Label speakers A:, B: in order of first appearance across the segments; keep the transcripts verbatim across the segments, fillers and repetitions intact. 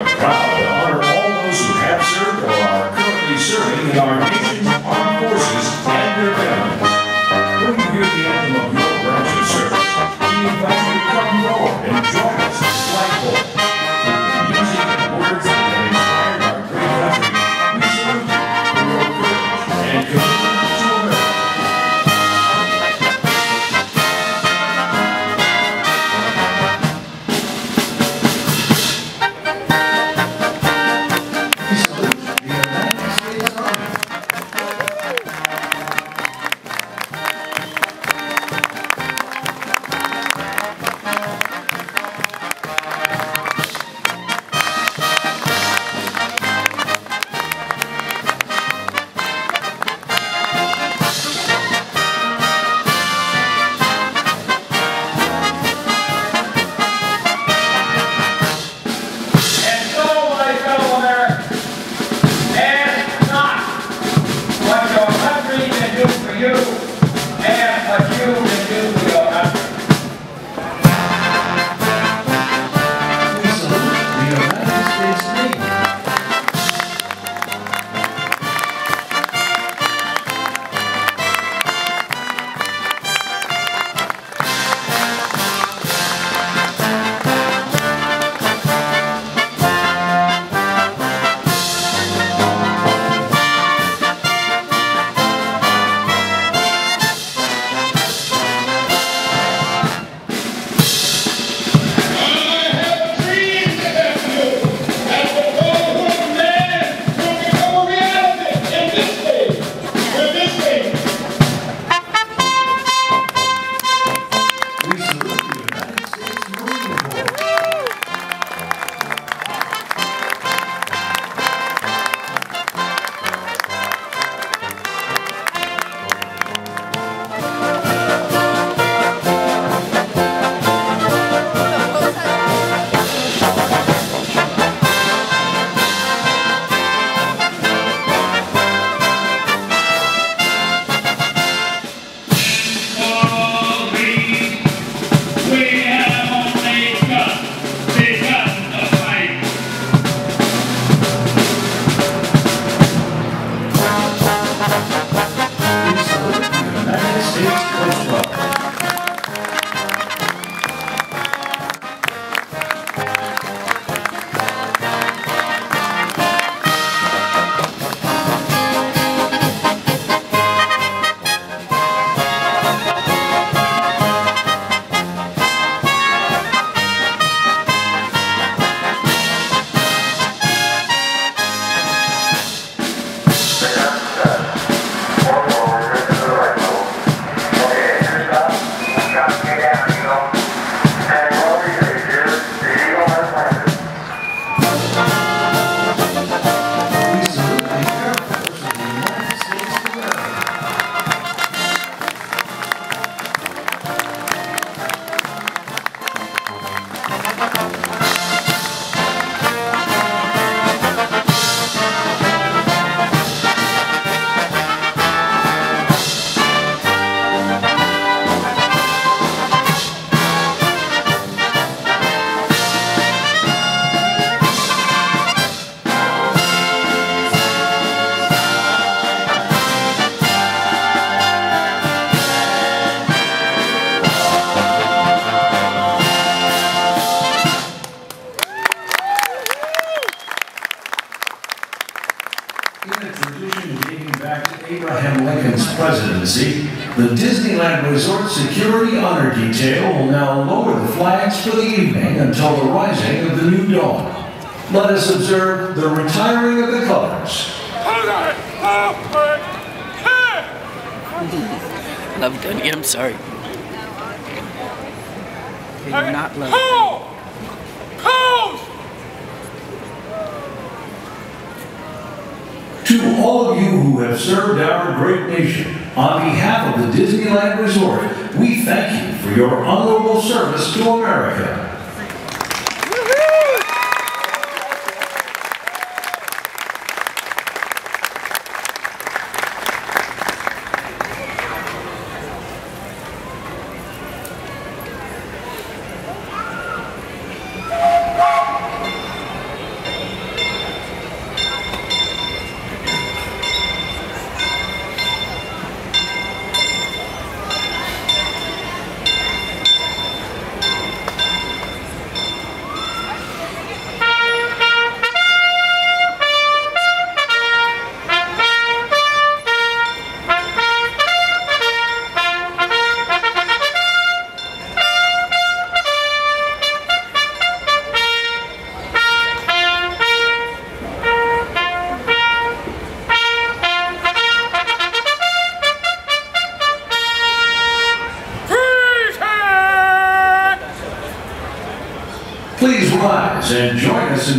A: Proud to honor all those who have served or are currently serving in our nation's armed forces and their families. When you hear the anthem of your branch of service, we invite you to come forward and join us in this flagpole. With music and words that have inspired our great country, we salute you for your courage and commitment to America.
B: Presidency, the Disneyland Resort Security Honor Detail will now lower the flags for the evening until the rising of the new dawn. Let us observe the retiring of the colors.
C: Love Gunny, I'm sorry. You're not love.
B: To all of you who have served our great nation, on behalf of the Disneyland Resort, we thank you for your honorable service to America.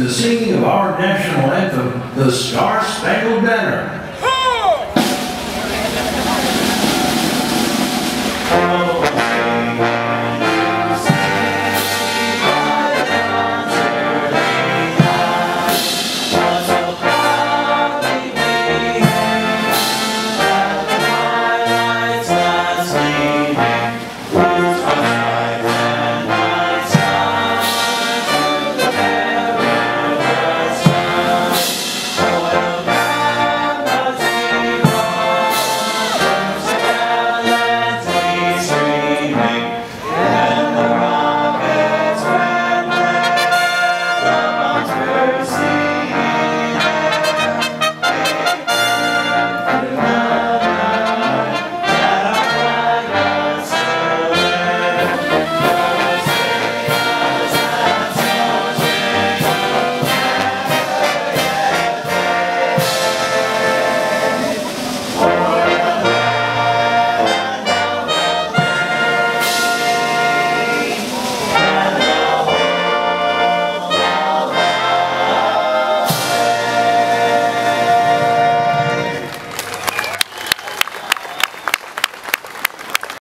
B: the singing of our national anthem, the Star Spangled Banner.
D: Mercy.